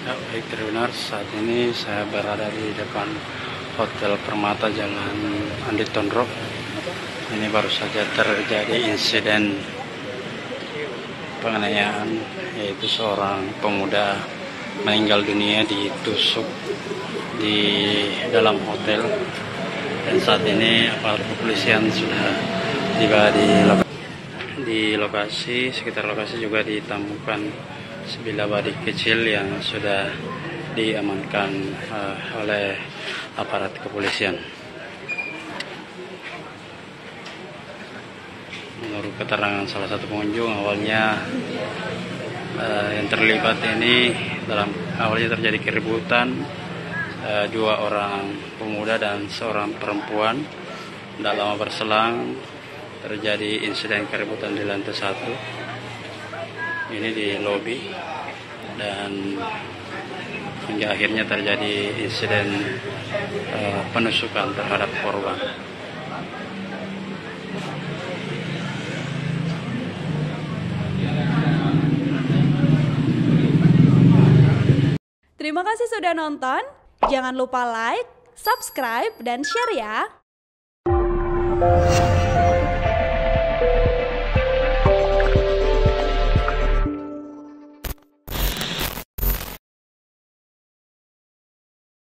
Ya, baik Tribuners, saat ini saya berada di depan Hotel Permata Jalan Andi Tondro. Ini baru saja terjadi insiden penganiayaan, yaitu seorang pemuda meninggal dunia ditusuk di dalam hotel. Dan saat ini aparat kepolisian sudah tiba di lokasi. Sekitar lokasi juga ditemukan sebilah badik kecil yang sudah diamankan oleh aparat kepolisian. Menurut keterangan salah satu pengunjung, awalnya yang terlibat ini awalnya terjadi keributan dua orang pemuda dan seorang perempuan. Tidak lama berselang terjadi insiden keributan di lantai 1. Ini di lobi, dan hingga akhirnya terjadi insiden penusukan terhadap korban. Terima kasih sudah nonton. Jangan lupa like, subscribe, dan share ya.